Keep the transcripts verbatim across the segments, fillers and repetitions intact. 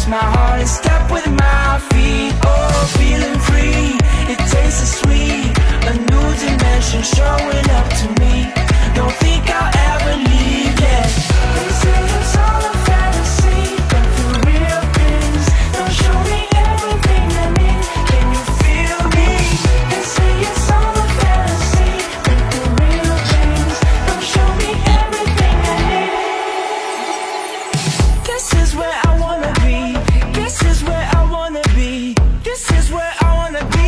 my heart in step with my feet. Oh, feeling free, it tastes so sweet. A new dimension showing up to me. Don't think I'll ever leave, yeah. They say it's all a fantasy, but the real things don't show me everything I need. Can you feel me? They say it's all a fantasy, but the real things don't show me everything I need. This is where I wanna be. This is where I wanna be. This is where I wanna be.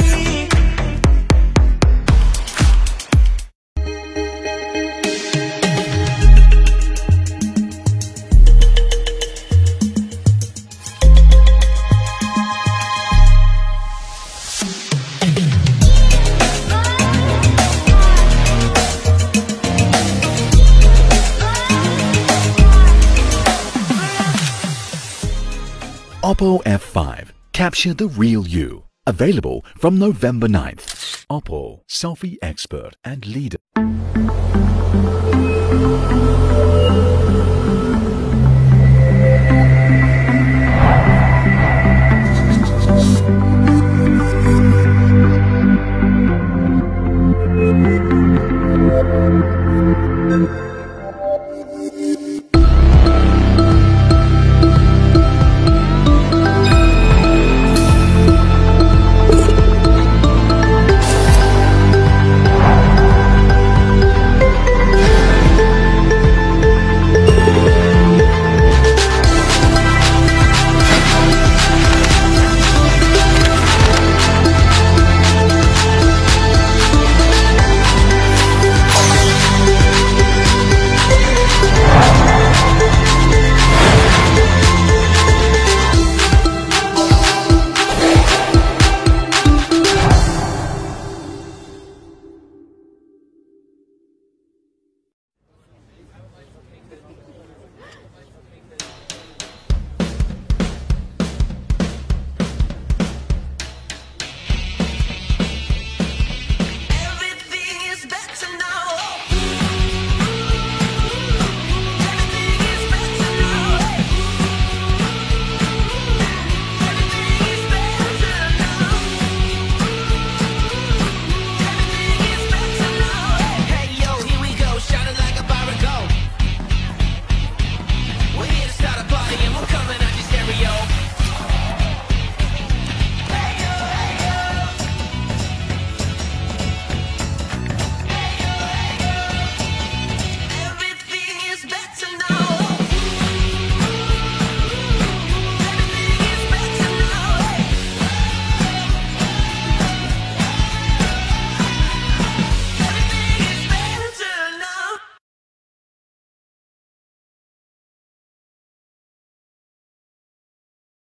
Oppo F five. Capture the real you. Available from November ninth. Oppo, selfie expert and leader.